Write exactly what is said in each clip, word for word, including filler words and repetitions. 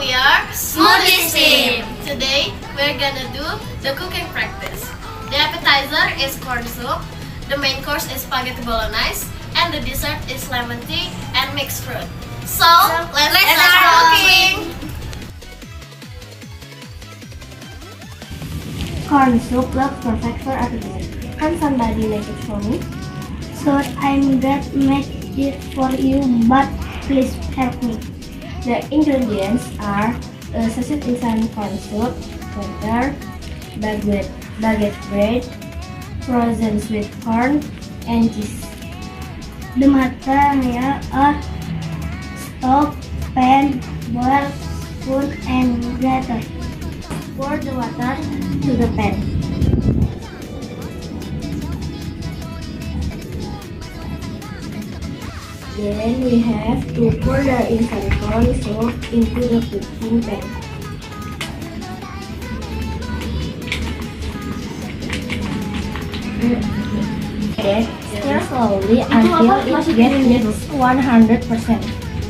we are Smoothies team. Today we're gonna do the cooking practice. The appetizer is corn soup, the main course is spaghetti bolognese, and the dessert is lemon tea and mixed fruit. So, let's, let's start start cooking! Corn soup looks perfect for appetizer. Can somebody make it for me? So I'm glad to make it for you, but please help me. The ingredients are a sachet instant corn soup, butter, baguette, baguette bread, frozen sweet corn, and cheese. The material are stove, pan, bowl, spoon, and grater. Pour the water to the pan. Then we have to pour the instant corn soup into the cooking pan. Okay, stir slowly until it gets one hundred percent.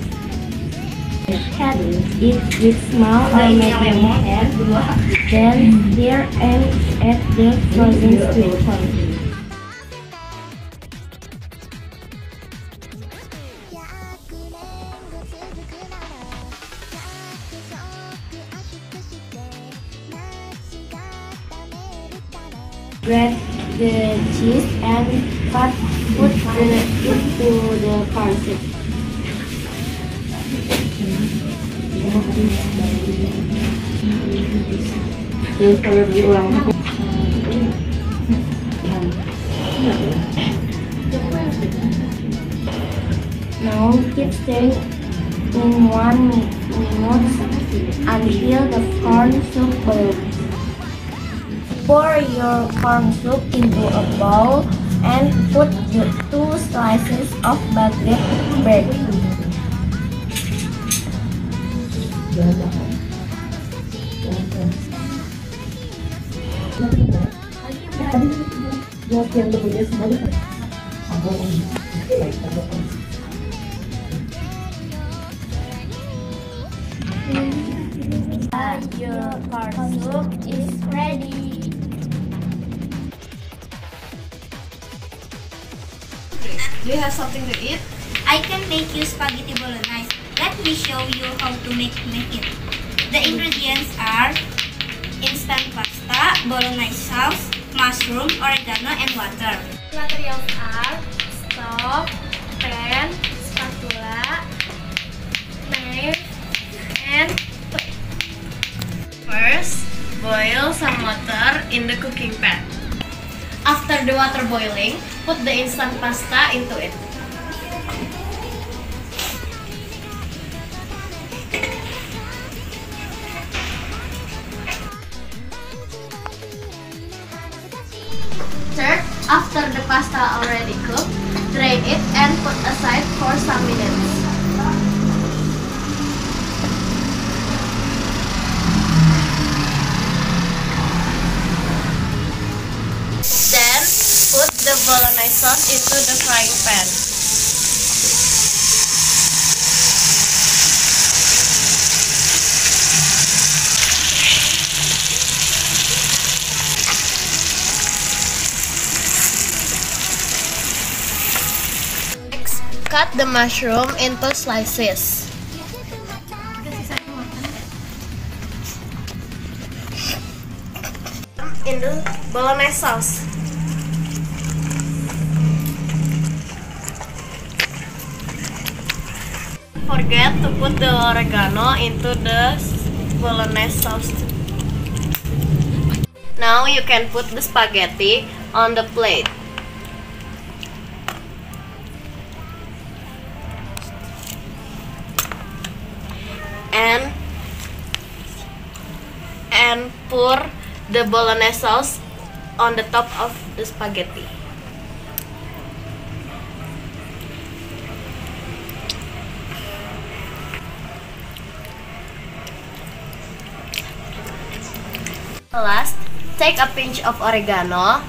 Cut it with small or medium head, then stir and add the frozen sweet corn. Grate the cheese and cut put the into the corn soup. Now keep stirring in one minute until the corn soup boils. Pour your corn soup into a bowl and put the two slices of baguette bread. Your corn soup is ready. Do you have something to eat? I can make you spaghetti bolognese. Let me show you how to make, make it. The ingredients are instant pasta, bolognese sauce, mushroom, oregano, and water. Materials are stove, pan, spatula, knife, and plate. First, boil some water in the cooking pan. After the water boiling, put the instant pasta into it. Third, after the pasta already cooked, drain it and put aside for some minutes. Then, put the bolognese sauce into the frying pan. Next, cut the mushroom into slices. In the bolognese sauce. Forget to put the oregano into the bolognese sauce. Now you can put the spaghetti on the plate. And and pour the bolognese sauce on the top of the spaghetti. Last, take a pinch of oregano,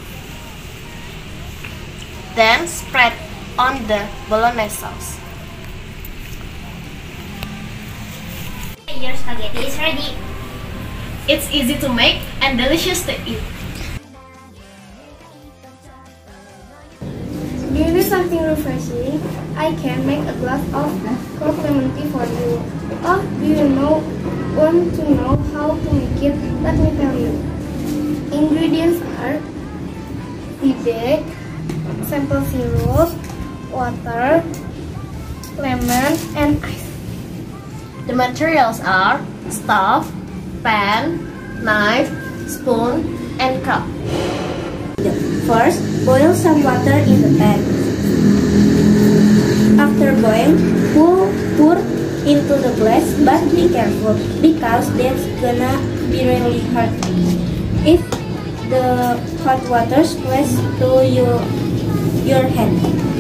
then spread on the bolognese sauce. your spaghetti is ready. It's easy to make and delicious to eat. Do you need something refreshing? I can make a glass of cold lemon tea for you. Oh, do you know want to know how to make it? Let me tell you. Ingredients are egg, simple syrup, water, lemon, and ice. The materials are stove, pan, knife, spoon, and cup. First, boil some water in the pan. After boiling, pour, pour into the glass, but be careful because that's gonna be really hard. If the hot water splashes to your, your hand.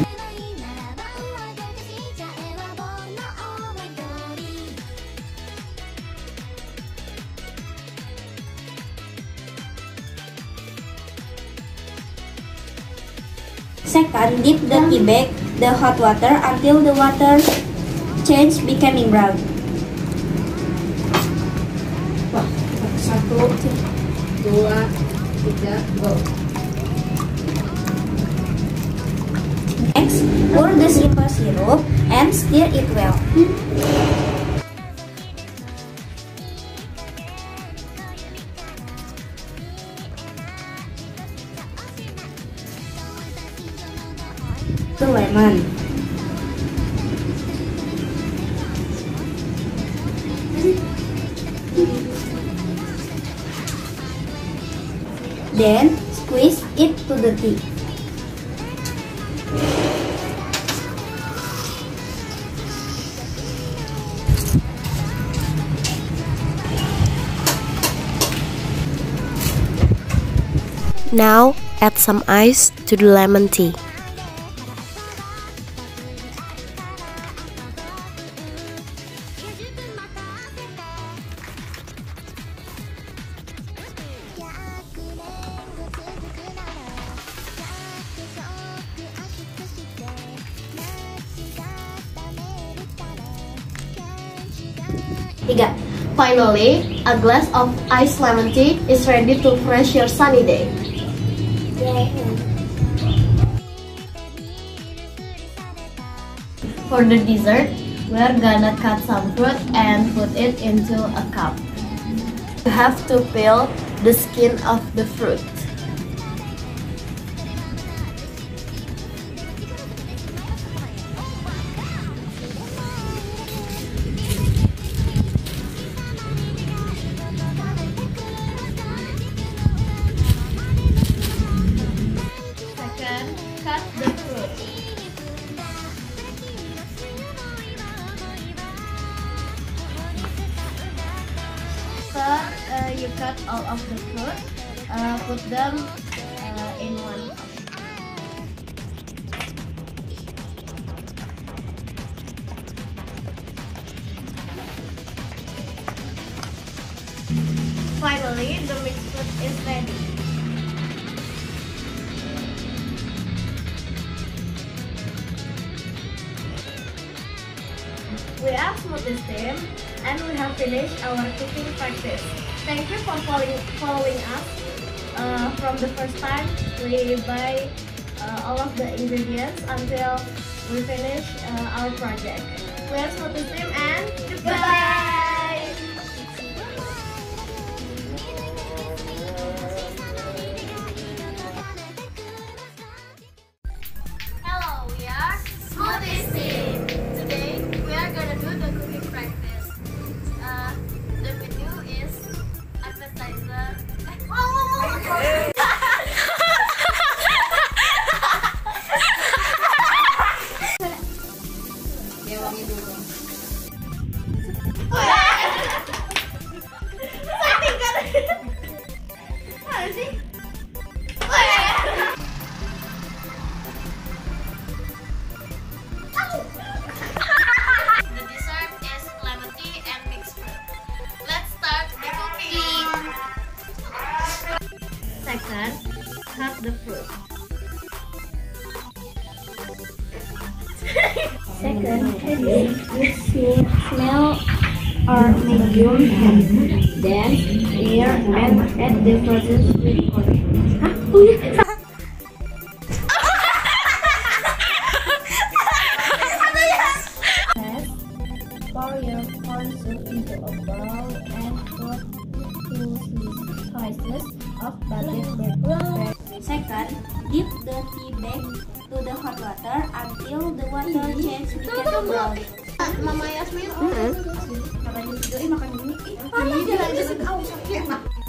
Second, dip the tea bag the hot water until the water change becoming brown. Satu, dua, tiga, go. Next, pour the simple syrup and stir it well. The lemon. Then squeeze it to the tea. Now add some ice to the lemon tea. Tiga. Finally, a glass of iced lemon tea is ready to refresh your sunny day. For the dessert, we are gonna cut some fruit and put it into a cup. You have to peel the skin of the fruit. Second, cut the fruit. Third, uh, you cut all of the fruit, uh, put them uh, in one cup. Finally, the mixed fruit is ready. We are Smoothie Team and we have finished our cooking practice. Thank you for following, following us uh, from the first time we buy uh, all of the ingredients until we finish uh, our project. We are Smoothie Team and goodbye! Hello, we are Smoothie Team. Today we are gonna do the cooking practice. Uh, the menu is appetizer. Oh! The dessert is lemon tea and mixed fruit. Let's start the cooking. Second, cut the fruit. Second, you smell or medium heat. Then stir and add the frozen sweet corn. Hah? Oh ya. Pour your corn soup into a bowl and put two slices of garlic bread. Second, dip the tea bag to the hot water until the water changes medium brown. Mama Yasmin. Makan ini, makan ini.